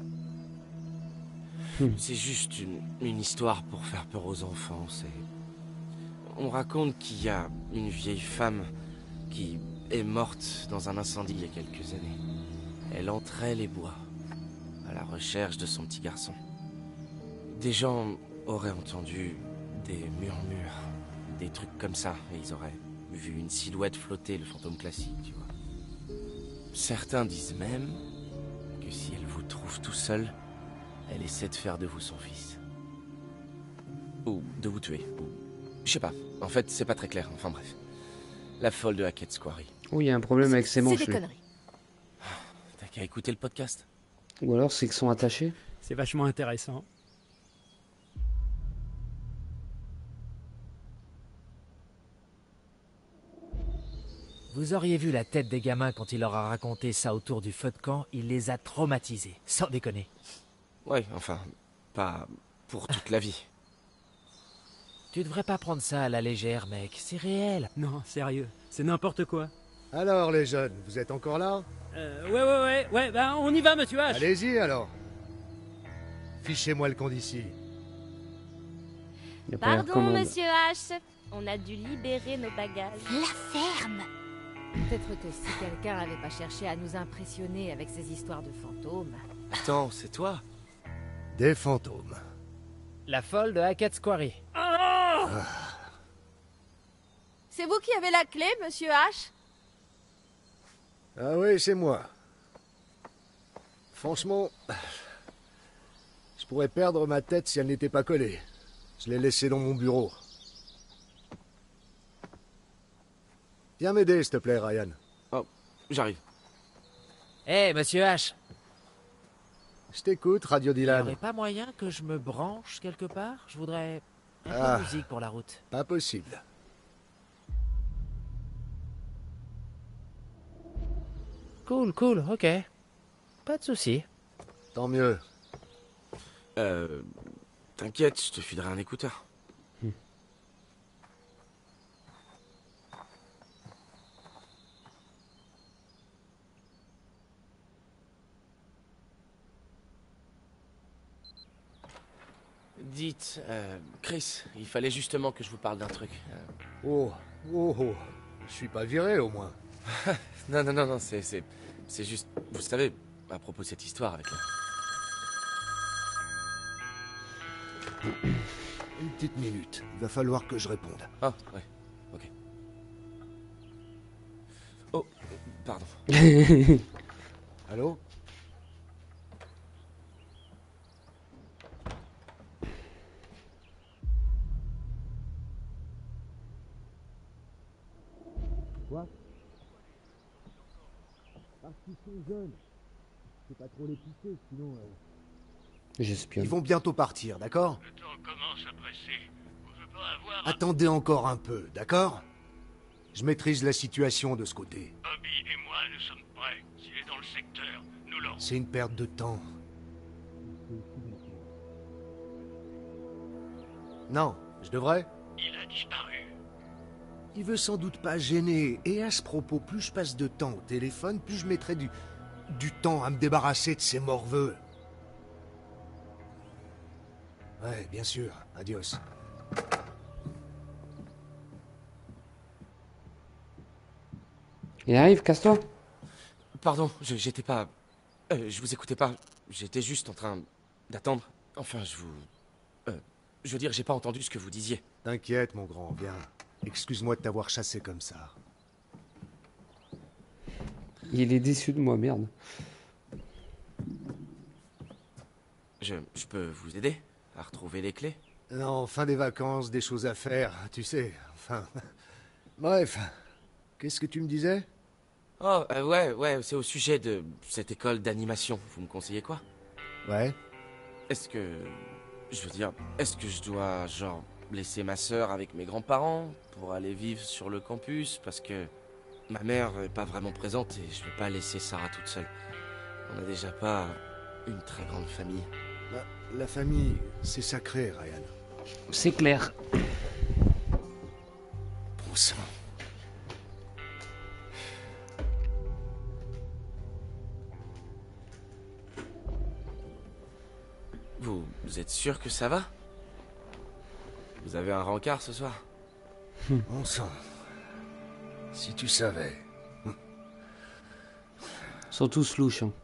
C'est juste une, une histoire pour faire peur aux enfants, c'est... On raconte qu'il y a une vieille femme qui est morte dans un incendie il y a quelques années. Elle entrait les bois, à la recherche de son petit garçon. Des gens auraient entendu des murmures, des trucs comme ça, et ils auraient vu une silhouette flotter, le fantôme classique, tu vois. Certains disent même que si elle vous trouve tout seul, elle essaie de faire de vous son fils. Ou de vous tuer, ou... Je sais pas, en fait c'est pas très clair, enfin bref. La folle de Hackett's Quarry. Oh, il y a un problème avec ses manches. C'est des lui. conneries. T'as qu'à écouter le podcast. Ou alors c'est qu'ils sont attachés. C'est vachement intéressant. Vous auriez vu la tête des gamins quand il leur a raconté ça autour du feu de camp, il les a traumatisés, sans déconner. Ouais, enfin, pas pour toute la vie. Tu devrais pas prendre ça à la légère, mec, c'est réel. Non, sérieux, c'est n'importe quoi. Alors les jeunes, vous êtes encore là? Euh, ouais, ouais, ouais, ouais, bah on y va, monsieur H. Allez-y alors. Fichez-moi le camp d'ici. Il y a pas l'air Pardon, commode. monsieur H. On a dû libérer nos bagages. La ferme! Peut-être que si quelqu'un avait pas cherché à nous impressionner avec ses histoires de fantômes... Attends, c'est toi? Des fantômes. La folle de Hackett's Quarry. Oh C'est vous qui avez la clé, monsieur H? Ah oui, c'est moi. Franchement, je pourrais perdre ma tête si elle n'était pas collée. Je l'ai laissée dans mon bureau. Viens m'aider, s'il te plaît, Ryan. Oh, j'arrive. Hé, hey, monsieur H. Je t'écoute, Radio Il n'y Dylan. aurait pas moyen que je me branche quelque part? Je voudrais un Ah. peu de musique pour la route. Pas possible. Cool, cool, ok. Pas de souci. Tant mieux. Euh... T'inquiète, je te filerai un écouteur. Dites, euh, Chris, il fallait justement que je vous parle d'un truc. Euh, Oh, oh, oh. Je suis pas viré, au moins. Non, non, non, non, c'est, c'est, c'est juste, vous savez, à propos de cette histoire avec la... Une petite minute. Il va falloir que je réponde. Ah, ouais, ok. Oh, pardon. Allô? Quoi? Parce qu'ils sont jeunes. C'est pas trop les pousser, sinon... Euh... J'espionne. Ils vont bientôt partir, d'accord? Le temps commence à presser. On veut pas avoir... Attendez encore un peu, d'accord? Je maîtrise la situation de ce côté. Bobby et moi, nous sommes prêts. S'il est dans le secteur, nous l'aurons. C'est une perte de temps. Non, je devrais? Il a disparu. Il veut sans doute pas gêner. Et à ce propos, plus je passe de temps au téléphone, plus je mettrai du... du temps à me débarrasser de ces morveux. Ouais, bien sûr. Adios. Il arrive, casse-toi. Pardon, je, j'étais pas... Euh, je vous écoutais pas. J'étais juste en train d'attendre. Enfin, je vous... Euh, je veux dire, j'ai pas entendu ce que vous disiez. T'inquiète, mon grand, viens. Excuse-moi de t'avoir chassé comme ça. Il est déçu de moi, merde. Je, je peux vous aider à retrouver les clés? Non, fin des vacances, des choses à faire, tu sais, enfin... Bref, Qu'est-ce que tu me disais? Oh, euh, ouais, ouais, c'est au sujet de cette école d'animation. Vous me conseillez quoi? Ouais. Est-ce que... Je veux dire, est-ce que je dois, genre, laisser ma sœur avec mes grands-parents pour aller vivre sur le campus? Parce que ma mère est pas vraiment présente et je veux pas laisser Sarah toute seule. On n'a déjà pas une très grande famille. Bah, la famille, c'est sacré, Ryan. C'est clair. Bon sang. Vous, vous êtes sûr que ça va? Vous avez un rencard ce soir? Bon sang. Si tu savais. Ils sont tous louches. Hein.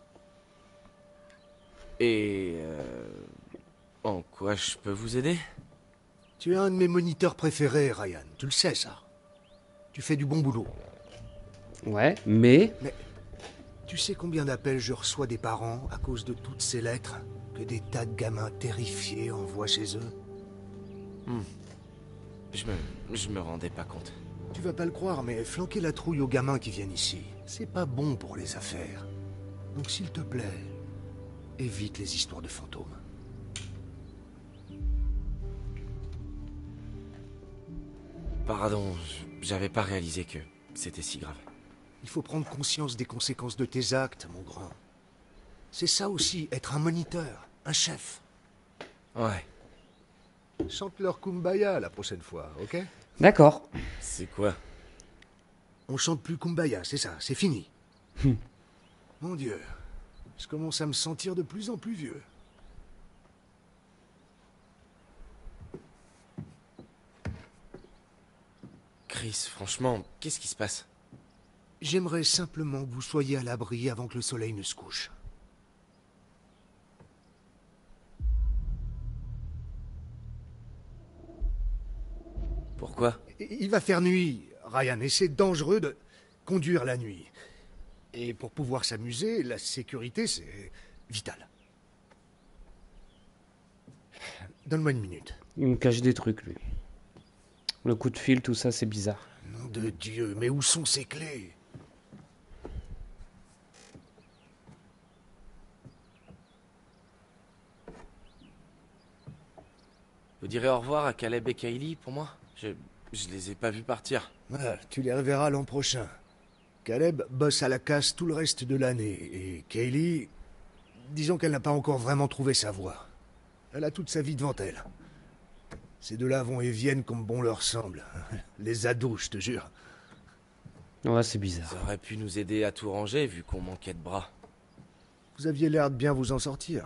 Et... Euh, en quoi je peux vous aider? Tu es un de mes moniteurs préférés, Ryan. Tu le sais, ça. Tu fais du bon boulot. Ouais, mais... Mais... Tu sais combien d'appels je reçois des parents à cause de toutes ces lettres que des tas de gamins terrifiés envoient chez eux? Hmm. Je me... je me rendais pas compte. Tu vas pas le croire, mais flanquer la trouille aux gamins qui viennent ici, c'est pas bon pour les affaires. Donc s'il te plaît, évite les histoires de fantômes. Pardon, j'avais pas réalisé que c'était si grave. Il faut prendre conscience des conséquences de tes actes, mon grand. C'est ça aussi, être un moniteur, un chef. Ouais. Chante leur Kumbaya la prochaine fois, ok? D'accord. C'est quoi? On chante plus Kumbaya, c'est ça, c'est fini. Mon Dieu, je commence à me sentir de plus en plus vieux. Chris, franchement, qu'est-ce qui se passe? J'aimerais simplement que vous soyez à l'abri avant que le soleil ne se couche. Pourquoi? Il va faire nuit, Ryan, et c'est dangereux de conduire la nuit. Et pour pouvoir s'amuser, la sécurité, c'est vital. Donne-moi une minute. Il me cache des trucs, lui. Le coup de fil, tout ça, c'est bizarre. Nom de Dieu, mais où sont ces clés? Vous direz au revoir à Caleb et Kaylee pour moi? Je... je les ai pas vus partir. Ah, tu les reverras l'an prochain. Caleb bosse à la casse tout le reste de l'année, et Kaylee... disons qu'elle n'a pas encore vraiment trouvé sa voie. Elle a toute sa vie devant elle. Ces deux-là vont et viennent comme bon leur semble. Les ados, je te jure. Ouais, c'est bizarre. Ça aurait pu nous aider à tout ranger, vu qu'on manquait de bras. Vous aviez l'air de bien vous en sortir.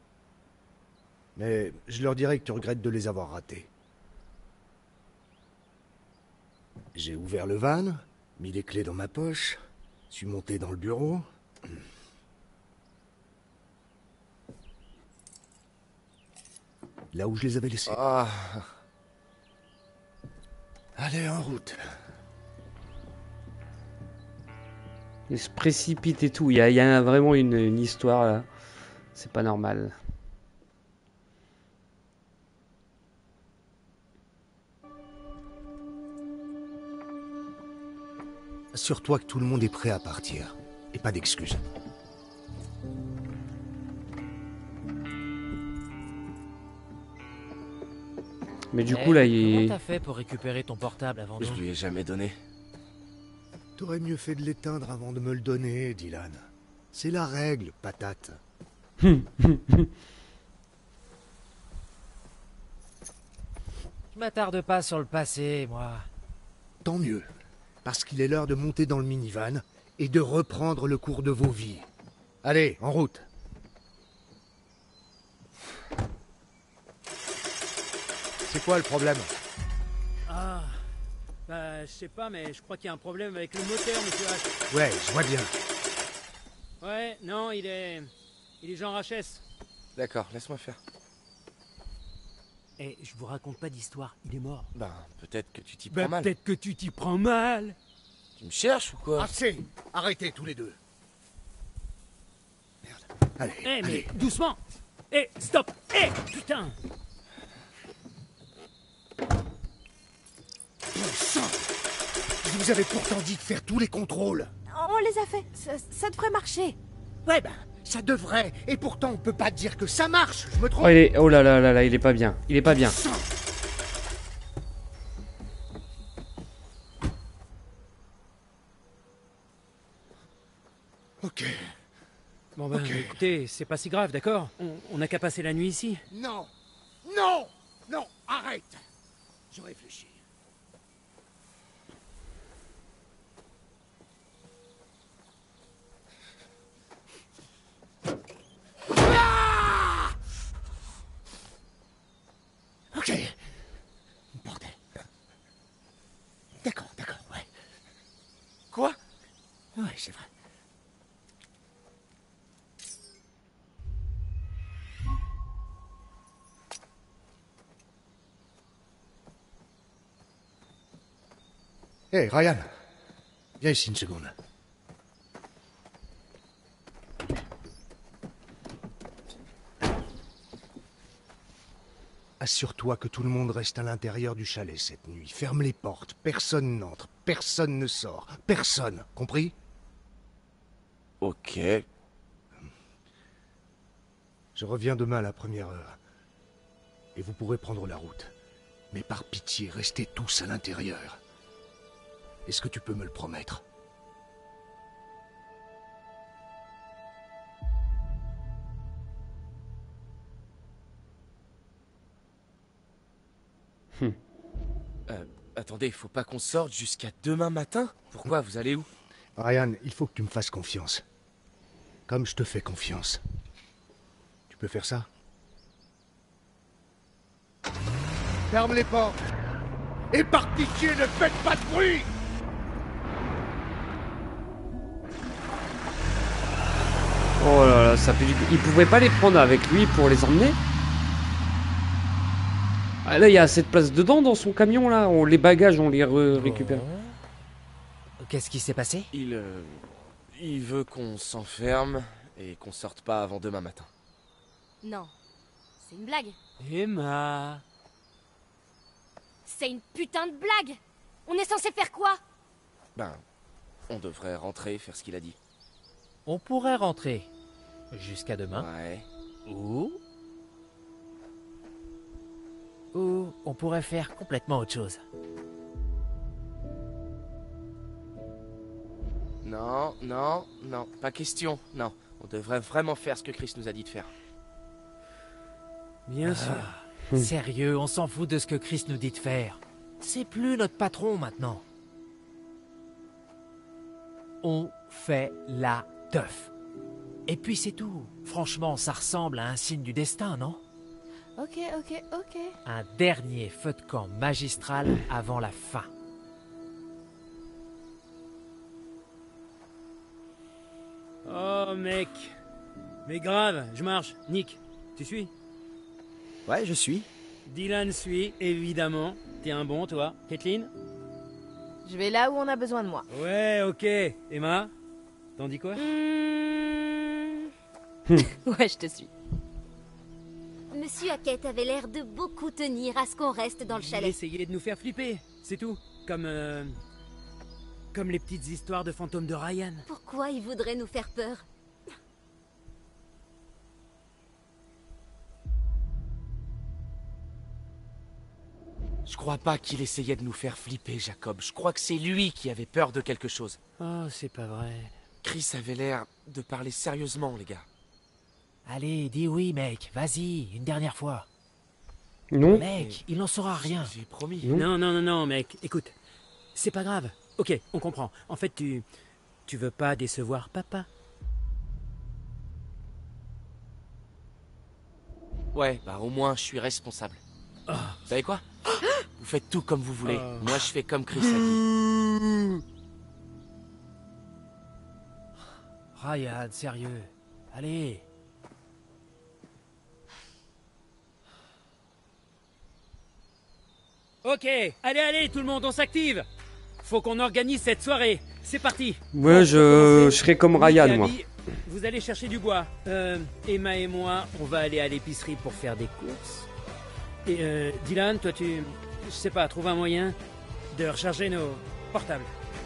Mais je leur dirai que tu regrettes de les avoir ratés. J'ai ouvert le van, mis les clés dans ma poche, suis monté dans le bureau. Là où je les avais laissés. Ah. Allez, en route. Il se précipite et tout. Il y a, il y a vraiment une, une histoire là. C'est pas normal. Assure-toi que tout le monde est prêt à partir. Et pas d'excuses. Mais du hey, coup là, il... Comment t'as fait pour récupérer ton portable avant Je nous? lui ai jamais donné. T'aurais mieux fait de l'éteindre avant de me le donner, Dylan. C'est la règle, patate. Je m'attarde pas sur le passé, moi. Tant mieux. Parce qu'il est l'heure de monter dans le minivan et de reprendre le cours de vos vies. Allez, en route. C'est quoi le problème? Ah... Bah, je sais pas, mais je crois qu'il y a un problème avec le moteur, monsieur H. Ouais, je vois bien. Ouais, non, il est... Il est genre H S. D'accord, laisse-moi faire. Eh, je vous raconte pas d'histoire, il est mort. Ben, peut-être que tu t'y Bah, prends mal. peut-être que tu t'y prends mal. Tu me cherches ou quoi? Assez! Arrêtez tous les deux. Merde. Allez, Eh, mais allez. doucement. Eh, stop. Eh, putain. Bon sang! Je Je vous avais pourtant dit de faire tous les contrôles. On les a fait. Ça, ça devrait marcher. Ouais, ben, ça devrait. Et pourtant, on peut pas dire que ça marche. Je me trompe. Oh, il est... oh là là là là, il est pas bien. Il est pas bien. Ok. Bon ben, Ok. écoutez, c'est pas si grave, d'accord? On on n'a qu'à passer la nuit ici. Non. Non. Non. Arrête. Je réfléchis. Ah! Ok. Bordel. D'accord, d'accord, ouais. Quoi? Ouais, c'est vrai. Hé, hey, Ryan. Viens ici une seconde. Assure-toi que tout le monde reste à l'intérieur du chalet cette nuit. Ferme les portes. Personne n'entre. Personne ne sort. Personne. Compris? Ok. Je reviens demain à la première heure. Et vous pourrez prendre la route. Mais par pitié, restez tous à l'intérieur. Est-ce que tu peux me le promettre? Hmm. Euh, attendez, faut pas qu'on sorte jusqu'à demain matin? Pourquoi? Vous allez où? Ryan, il faut que tu me fasses confiance. Comme je te fais confiance. Tu peux faire ça? Ferme les portes. Et par pitié, ne faites pas de bruit! Oh là là, ça fait du... Il pouvait pas les prendre avec lui pour les emmener? Ah, là, il y a assez de place dedans dans son camion, là. On... Les bagages, on les re- récupère. Qu'est-ce qui s'est passé? Il... euh, il veut qu'on s'enferme et qu'on sorte pas avant demain matin. Non, c'est une blague. Emma... C'est une putain de blague. On est censé faire quoi? Ben, on devrait rentrer, faire ce qu'il a dit. On pourrait rentrer. Jusqu'à demain. Ouais. Ou... Ou on pourrait faire complètement autre chose. Non, non, non, pas question, non. On devrait vraiment faire ce que Chris nous a dit de faire. Bien sûr. Ah, sérieux, on s'en fout de ce que Chris nous dit de faire. C'est plus notre patron maintenant. On fait la teuf. Et puis c'est tout. Franchement, ça ressemble à un signe du destin, non? Ok, ok, ok. Un dernier feu de camp magistral avant la fin. Oh mec. Mais grave, je marche. Nick, tu suis? Ouais, je suis. Dylan suit, évidemment. T'es un bon, toi. Kathleen? Je vais là où on a besoin de moi. Ouais, ok. Emma? T'en dis quoi? Ouais, je te suis. Monsieur Hackett avait l'air de beaucoup tenir à ce qu'on reste dans le Il chalet. essayait de nous faire flipper, c'est tout. Comme... euh, Comme les petites histoires de fantômes de Ryan. Pourquoi il voudrait nous faire peur? Je crois pas qu'il essayait de nous faire flipper, Jacob. Je crois que c'est lui qui avait peur de quelque chose. Oh, c'est pas vrai. Chris avait l'air de parler sérieusement, les gars. Allez, dis oui, mec. Vas-y, une dernière fois. Non. Mec, il n'en saura rien. J'ai promis. Non, non, non, non, mec. Écoute, c'est pas grave. Ok, on comprend. En fait, tu... Tu veux pas décevoir papa? Ouais, bah au moins, je suis responsable. Oh. Vous savez quoi? Vous faites tout comme vous voulez. Oh. Moi, je fais comme Chris a dit. Ryan, sérieux. Allez. Ok, allez, allez, tout le monde, on s'active. Faut qu'on organise cette soirée. C'est parti. Ouais, je... je serais comme Ryan, Nick et moi. Abby, vous allez chercher du bois. Euh, Emma et moi, on va aller à l'épicerie pour faire des courses. Et euh, Dylan, toi tu... Je sais pas, trouve un moyen de recharger nos portables.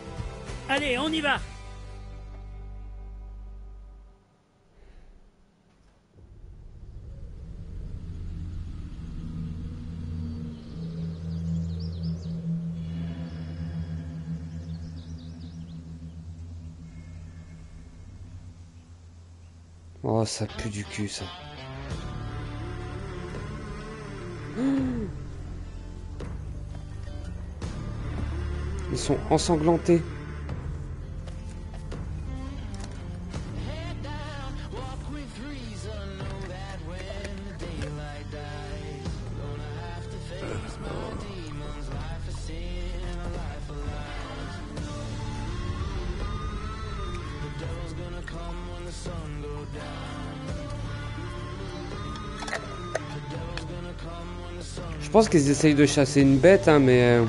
Allez, on y va. Oh, ça pue du cul, ça. Ils sont ensanglantés. Je pense qu'ils essayent de chasser une bête, hein, mais... Euh...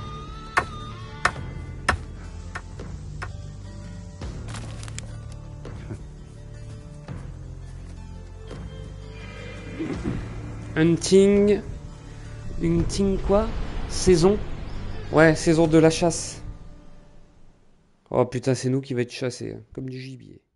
Hunting... Hunting quoi? Saison? Ouais, saison de la chasse. Oh putain, c'est nous qui va être chassés, hein, comme du gibier.